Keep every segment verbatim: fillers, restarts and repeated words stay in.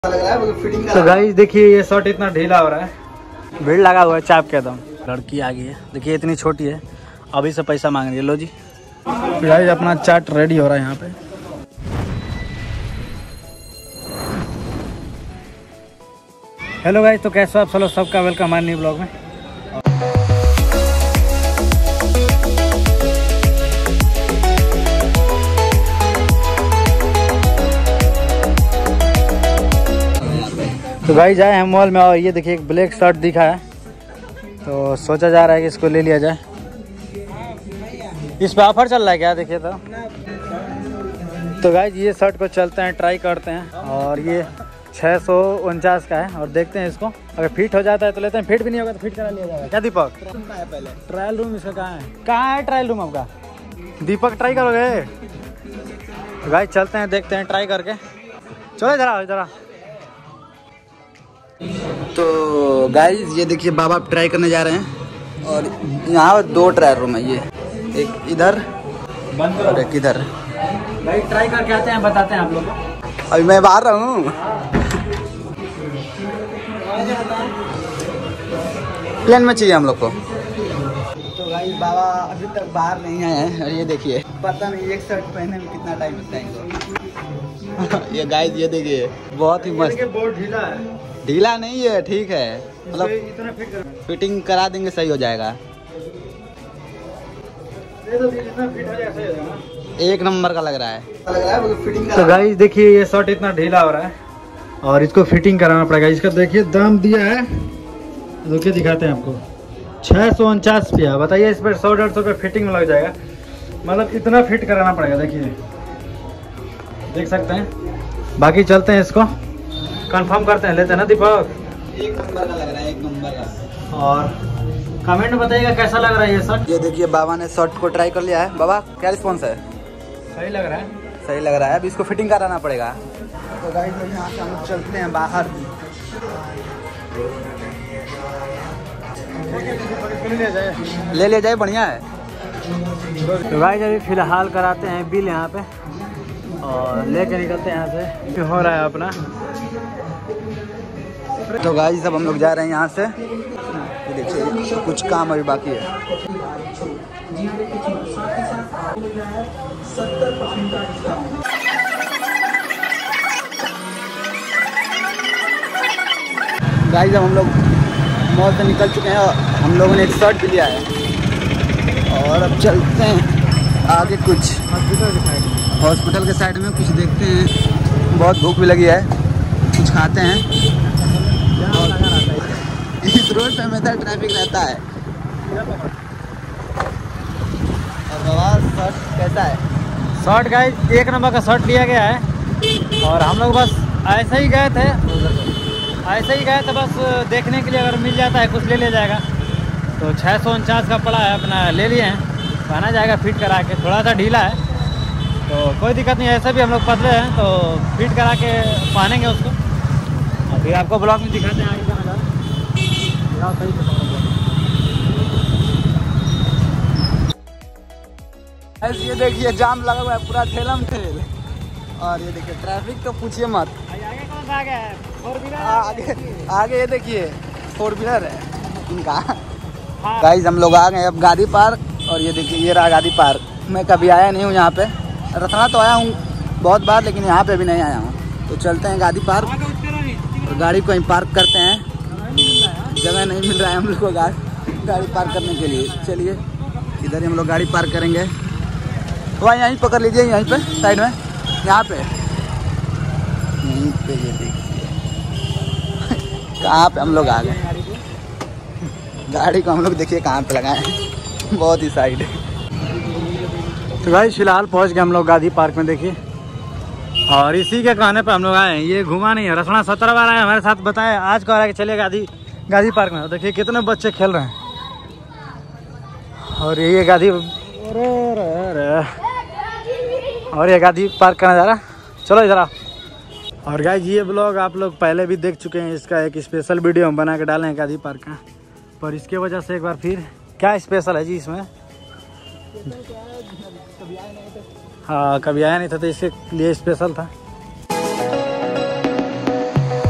तो गाइस देखिए ये शर्ट इतना ढीला हो रहा है, भीड़ लगा हुआ है चाप के दम। लड़की आ गई है, देखिए इतनी छोटी है, अभी से पैसा मांग रही है। लो जी गाइस अपना चाट रेडी हो रहा है यहाँ पे। हेलो गाइस, तो कैसे हो आप सब? सबका वेलकम हमारे न्यू ब्लॉग में। तो गाइस आए हम मॉल में और ये देखिए एक ब्लैक शर्ट दिखा है, तो सोचा जा रहा है कि इसको ले लिया जाए। इस पे ऑफर चल रहा है क्या? देखिए तो तो गाइस ये शर्ट को चलते हैं, ट्राई करते हैं। और ये छः सौ उनचास का है और देखते हैं इसको, अगर फिट हो जाता है तो लेते हैं, फिट भी नहीं होगा तो फिट करा लिया जाएगा। क्या दीपक? पहले ट्रायल रूम इसका कहाँ है? कहाँ है ट्रायल रूम आपका? दीपक ट्राई करोगे? तो गाइस चलते हैं, देखते हैं ट्राई करके। चलो जरा जरा। तो गाइस ये देखिए बाबा ट्राई करने जा रहे हैं और यहाँ दो ट्रायल रूम है, ये एक इधर और एक इधर। गाइस ट्राई करके आते हैं, बताते हैं आप लोग को। अभी मैं बाहर रहा हूँ, प्लेन में चाहिए हम लोग को। तो गाइस बाबा अभी तक बाहर नहीं आए हैं और ये देखिए पता नहीं एक शर्ट पहनने में कितना टाइम लगता है इनको। ये गाइस ये देखिए बहुत ही मस्त। बहुत ढीला है। ढीला नहीं है, ठीक है, मतलब इतना फिट कर फिटिंग करा देंगे, सही हो जाएगा। एक नंबर का लग रहा है, लग रहा है फिटिंग। तो गाइस देखिए ये शर्ट इतना ढीला हो रहा है और इसको फिटिंग कराना पड़ेगा। इसका देखिए दाम दिया है, रुकिए दिखाते हैं आपको, छः सौ उनचास रुपया। बताइए इस पर सौ डेढ़ सौ रुपये फिटिंग में लग जाएगा, मतलब इतना फिट कराना पड़ेगा। देखिए देख सकते हैं। बाकी चलते हैं, इसको कंफर्म करते हैं, लेते हैं ना दीपक? एक नंबर का लग रहा है, एक नंबर का। और कमेंट में बताइएगा कैसा लग रहा है ये शर्ट। ये देखिए बाबा ने शर्ट को ट्राई कर लिया है। बाबा क्या रिस्पॉन्स है? सही लग रहा है, सही लग रहा है। अब इसको फिटिंग कराना पड़ेगा। तो गाइस यहाँ से हम लोग चलते हैं बाहर। ले ले जाए, बढ़िया है। तो गाइस अभी फिलहाल कराते हैं बिल यहाँ पे और लेके निकलते हैं यहाँ से। हो रहा है अपना। तो गाइस अब हम लोग जा रहे हैं यहाँ से। ये देखिए कुछ काम अभी बाकी है। गाइस अब हम लोग मॉल से निकल चुके हैं और हम लोगों ने एक शर्ट भी लिया है और अब चलते हैं आगे। कुछ हॉस्पिटल के साइड में कुछ देखते हैं, बहुत भूख भी लगी है, कुछ खाते हैं। इस रोड पे हमेशा ट्रैफिक रहता है। और बाबा शर्ट कैसा है? शर्ट गाइस एक नंबर का शर्ट लिया गया है और हम लोग बस ऐसे ही गए थे, ऐसे ही गए थे बस देखने के लिए, अगर मिल जाता है कुछ ले लिया जाएगा। तो छः सौ उनचास का पड़ा है, अपना ले लिए हैं, पहना जाएगा फिट करा के। थोड़ा सा ढीला है तो कोई दिक्कत नहीं है, ऐसे भी हम लोग पतले हैं तो फिट करा के पहनेंगे उसको और फिर आपको ब्लॉग में दिखाते हैं आगे का नज़ारा। सही ये देखिए जाम लगा हुआ है पूरा ठेलम ठेल। और ये देखिए ट्रैफिक तो पूछिए मत। आगे कौन सा आगे है? फोर व्हीलर आगे आगे ये देखिए फोर व्हीलर है इनका। गाइस हम लोग आ गए अब गाड़ी पार्क और ये देखिए ये रहा गाड़ी पार्क। मैं कभी आया नहीं हूँ यहाँ पे, रतना तो आया हूँ बहुत बार लेकिन यहाँ पे भी नहीं आया हूँ। तो चलते हैं गाड़ी पार्क और गाड़ी को ही पार्क करते हैं। जगह नहीं मिल रहा है हम लोग को गाड़ी गाड़ी पार्क करने के लिए। चलिए इधर ही हम लोग गाड़ी पार्क करेंगे। वहाँ यहीं पकड़ लीजिए, यहीं पे साइड में, यहाँ पे यहीं पे। ये देखिए कहाँ पे हम लोग आ गए। गाड़ी को हम लोग देखिए कहाँ पे लगाए हैं, बहुत ही साइड। तो भाई फिलहाल पहुंच गए हम लोग गांधी पार्क में, देखिए। और इसी के कहने पे हम लोग आए हैं, ये घुमा नहीं है। रसना सत्रह बार आए हमारे साथ, बताए आज कह रहा है कि चलिए गांधी गांधी पार्क में। देखिए कितने बच्चे खेल रहे हैं और ये गांधी और ये गांधी पार्क का नज़ारा। चलो जरा। और गाइस ये ब्लॉग आप लोग पहले भी देख चुके हैं, इसका एक स्पेशल वीडियो हम बना के डाले हैं गांधी पार्क का, पर इसके वजह से एक बार फिर क्या स्पेशल है जी इसमें? हाँ कभी आया नहीं था तो इसके लिए स्पेशल था।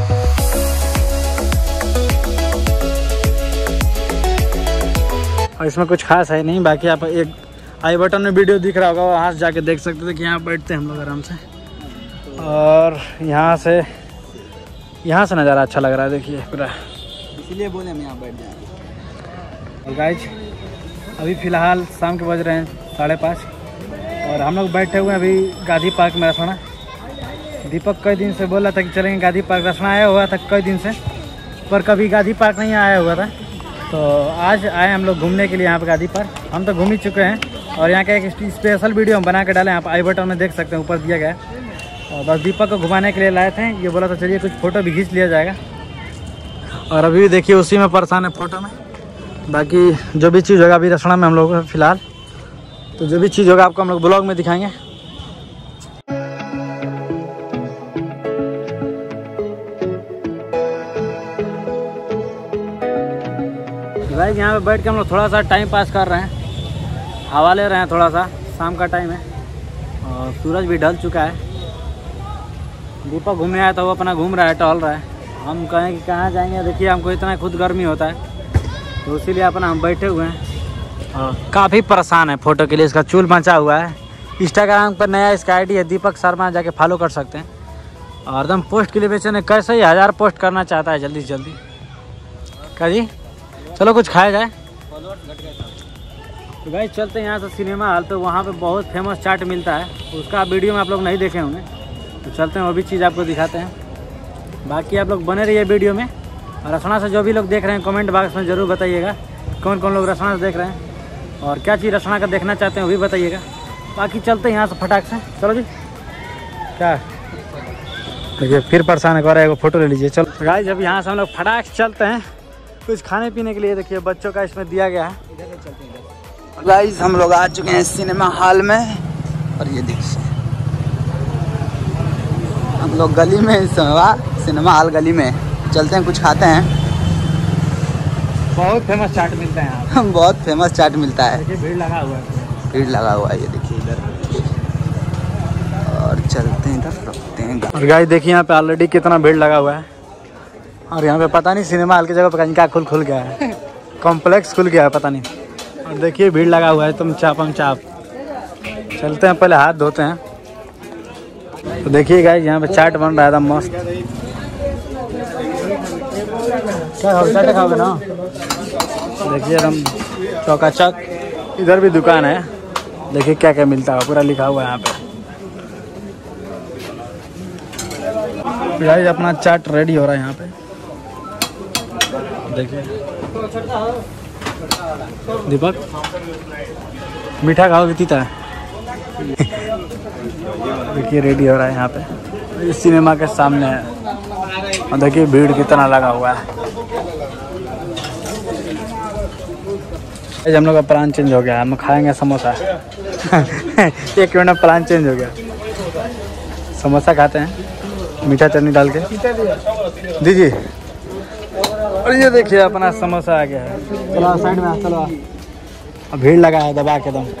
और इसमें कुछ खास है नहीं। बाकी आप एक आई बटन में वीडियो दिख रहा होगा, वहाँ से जाके देख सकते थे कि यहाँ बैठते हैं हम लोग आराम से। और यहाँ से यहाँ से नज़ारा अच्छा लग रहा है, देखिए पूरा, इसीलिए बोले हम यहाँ बैठ जाए। और गाइज अभी फ़िलहाल शाम के बज रहे हैं साढ़े पाँच और हम लोग बैठे हुए हैं अभी गांधी पार्क में रसना। दीपक कई दिन से बोल रहा था कि चलेंगे गांधी पार्क, रसना आया हुआ था कई दिन से, पर कभी गांधी पार्क नहीं आया हुआ था। तो आज आए हम लोग घूमने के लिए यहाँ पर गांधी पार्क। हम तो घूम ही चुके हैं और यहाँ का एक स्पेशल वीडियो हम बना के डाले, यहाँ पर आई बटन में देख सकते हैं, ऊपर दिया गया है। और बस दीपक को घुमाने के लिए लाए थे, ये बोला था चलिए कुछ फ़ोटो भी खींच लिया जाएगा। और अभी देखिए उसी में परेशान है फ़ोटो में। बाकी जो भी चीज़ होगा अभी रसना में हम लोग फ़िलहाल, तो जो भी चीज़ होगा आपको हम लोग ब्लॉग में दिखाएंगे। भाई यहाँ पे बैठ के हम लोग थोड़ा सा टाइम पास कर रहे हैं, हवा ले रहे हैं थोड़ा सा, शाम का टाइम है और सूरज भी ढल चुका है। दीपक घूमने आया था, वो अपना घूम रहा है, टहल रहा है। हम कहें कि कहाँ जाएंगे, देखिए हमको इतना खुद गर्मी होता है तो इसीलिए अपना हम बैठे हुए हैं और काफ़ी परेशान है फ़ोटो के लिए। इसका चूल मचा हुआ है। इंस्टाग्राम पर नया इसका आईडी है दीपक शर्मा, जाके फॉलो कर सकते हैं। और एकदम पोस्ट के लिए बेचने कैसे ही हज़ार पोस्ट करना चाहता है जल्दी से जल्दी। क्या जी, चलो कुछ खाया जाए। तो भाई चलते हैं यहाँ से सिनेमा हॉल, तो वहाँ पे बहुत फेमस चाट मिलता है, उसका वीडियो में आप लोग नहीं देखे होंगे, तो चलते हैं वो भी चीज़ आपको दिखाते हैं। बाकी आप लोग बने रहिए वीडियो में। और रसना से जो भी लोग देख रहे हैं कमेंट बॉक्स में ज़रूर बताइएगा कौन कौन लोग रसना से देख रहे हैं और क्या चीज़ रसना का देखना चाहते हैं वो भी बताइएगा। बाकी चलते हैं यहाँ से फटाक से। चलो जी, क्या देखिए फिर परेशान कर रहा है, फ़ोटो ले लीजिए। चलो गाइस जब यहाँ से हम लोग फटाक से चलते हैं कुछ खाने पीने के लिए। देखिए बच्चों का इसमें दिया गया है। गाइस हम लोग आ चुके हैं सिनेमा हॉल में और ये देखिए हम लोग गली में, सिनेमा सिनेमा हॉल गली में चलते हैं, कुछ खाते हैं। बहुत फेमस चाट मिलता है यहाँ। बहुत फेमस चाट मिलता है। देखिए भीड़ लगा हुआ है, भीड़ लगा हुआ है, ये देखिए इधर। और चलते हैं इधर, रुकते हैं। और गाइस देखिए यहाँ पे ऑलरेडी कितना भीड़ लगा हुआ है। और यहाँ पे पता नहीं सिनेमा हॉल की जगह पर क्या खुल खुल गया है, कॉम्प्लेक्स खुल गया है पता नहीं। और देखिए भीड़ लगा हुआ है, तुम चाप हम चाप। चलते हैं, पहले हाथ धोते हैं। तो देखिए गाइस यहाँ पे चाट बन रहा है एकदम मस्त। क्या खाओगे, चाट खाओगे ना? देखिए एकदम चौकाचक। इधर भी दुकान है, देखिए क्या क्या मिलता है, पूरा लिखा हुआ है यहाँ पे। गाइस अपना चाट रेडी हो रहा है यहाँ पे, देखिए। दीपक मीठा खाओगे तीता है? देखिए रेडी हो रहा है यहाँ पे, इस सिनेमा के सामने है। और देखिए भीड़ कितना लगा हुआ है। हम लोग का प्लान चेंज हो गया, हम खाएंगे समोसा। एक मिनट में प्लान चेंज हो गया, समोसा खाते हैं मीठा चटनी डाल के। दीजिए। और ये देखिए अपना समोसा आ गया है। चलो साइड में, चलो। अब भीड़ लगा है दबा के दम।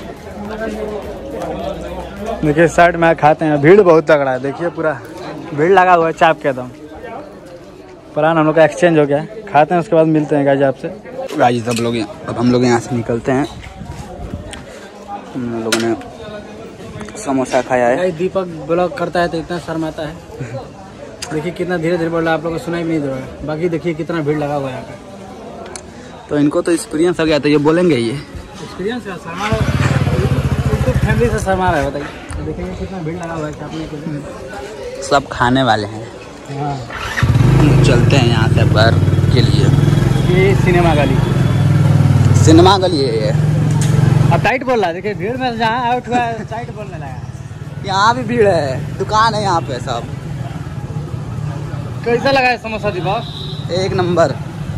देखिए साइड में खाते हैं, भीड़ बहुत तगड़ा है। देखिए पूरा भीड़ लगा हुआ है चाप के दम। प्लान हम लोग का एक्सचेंज हो गया है, खाते हैं उसके बाद मिलते हैं गाइस आपसे। गाइस सब लोग अब हम लोग यहाँ से निकलते हैं। हम लोगों ने समोसा खाया है। दीपक ब्लॉग करता है तो इतना शर्माता है। देखिए कितना धीरे धीरे बोल रहा है, आप लोगों को सुनाई नहीं दे रहा है। बाकी देखिए कितना भीड़ लगा हुआ है यहाँ पे। तो इनको तो एक्सपीरियंस हो गया, तो ये बोलेंगे ये एक्सपीरियंस है, शर्मा फैमिली से शर्मा रहा है। बताइए देखेंगे कितना भीड़ लगा हुआ है खाने के लिए। सब खाने वाले हैं। हाँ चलते हैं यहाँ से बाहर के लिए। ये सिनेमा गली, सिनेमा गली है ये। अब टाइट बोल रहा है, देखिए भीड़ में जहाँ आउट हुआ है टाइट बोलने लगा। यहाँ भी भीड़ है, दुकान है यहाँ पे सब। कैसा लगा है समोसा दीपक? एक नंबर।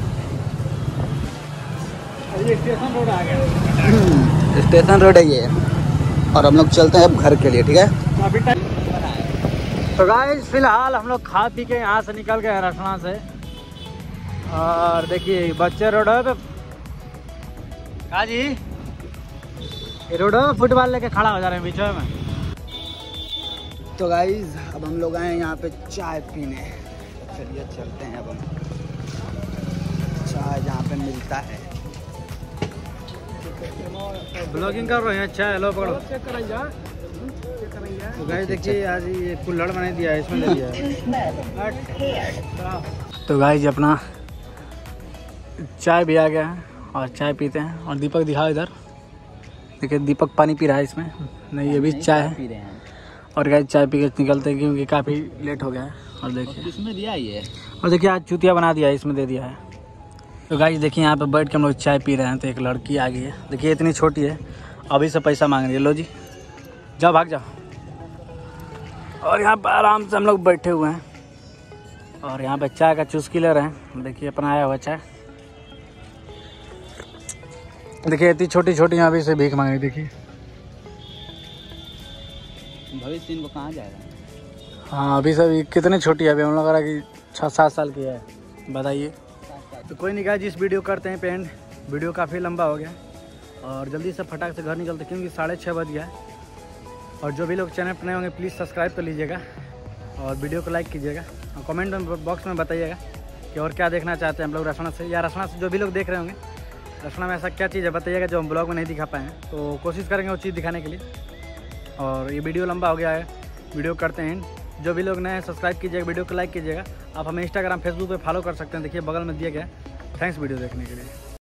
ये स्टेशन रोड आ गया। स्टेशन रोड है ये। और हम लोग चलते हैं अब घर के लिए, ठीक है। तो गाइस फिलहाल हम लोग खा पी के यहाँ से निकल गए रसना से। और देखिए बच्चे रोड पे जी, ये रोड पे फुटबॉल लेके खड़ा हो जा रहे हैं बीच में। तो गाइस अब हम लोग आए यहाँ पे चाय पीने। चलिए चलते हैं अब हम। चाय जहाँ पे मिलता है ब्लॉगिंग कर रहे हैं। अच्छा हेलो पकड़ो। तो गाइस देखिए आज ये कुल्हड़ बना दिया है, इसमें ले लिया है। तो गाइस अपना चाय भी आ गया है और चाय पीते हैं। और दीपक दिखाओ इधर, देखिए दीपक पानी पी रहा है इसमें। नहीं ये भी चाय है। और गाइस चाय पी के निकलते हैं क्योंकि काफ़ी लेट हो गया है। और देखिए इसमें दिया ये, और देखिए आज चूतिया बना दिया है, इसमें दे दिया है। तो गाइस देखिए यहाँ पे बैठ के हम लोग चाय पी रहे हैं। तो एक लड़की आ गई है, देखिए इतनी छोटी है, अभी से पैसा मांग रही है। लो जी जाओ भाग जाओ। और यहाँ पर आराम से हम लोग बैठे हुए हैं और यहाँ पे चाय का चुस्की ले रहे हैं। देखिए अपना आया हुआ चाय, देखिए इतनी छोटी छोटी अभी से भीख मांग रही। देखिए भविष्य इनको कहाँ जाएगा। हाँ अभी सभी कितनी छोटी है, अभी हम लोग रहा कि छः सात साल की है, बताइए। तो कोई नहीं गाइस जिस वीडियो करते हैं पेंड, वीडियो काफ़ी लंबा हो गया और जल्दी से फटाक से घर निकलते क्योंकि साढ़े छः बज गया है। और जो भी लोग चैनल पर नए होंगे प्लीज़ सब्सक्राइब कर लीजिएगा और वीडियो को लाइक कीजिएगा और कमेंट में बॉक्स में बताइएगा कि और क्या देखना चाहते हैं हम लोग रसना से, या रसना से जो भी लोग देख रहे होंगे रसना में ऐसा क्या चीज़ है बताइएगा जो हम ब्लॉग में नहीं दिखा पाए हैं। तो कोशिश करेंगे वो चीज़ दिखाने के लिए। और ये वीडियो लंबा हो गया है, वीडियो करते हैं। जो भी लोग नए हैं सब्सक्राइब कीजिएगा, वीडियो को लाइक कीजिएगा। आप हमें इंस्टाग्राम फेसबुक पे फॉलो कर सकते हैं, देखिए बगल में दिया गया है। थैंक्स वीडियो देखने के लिए।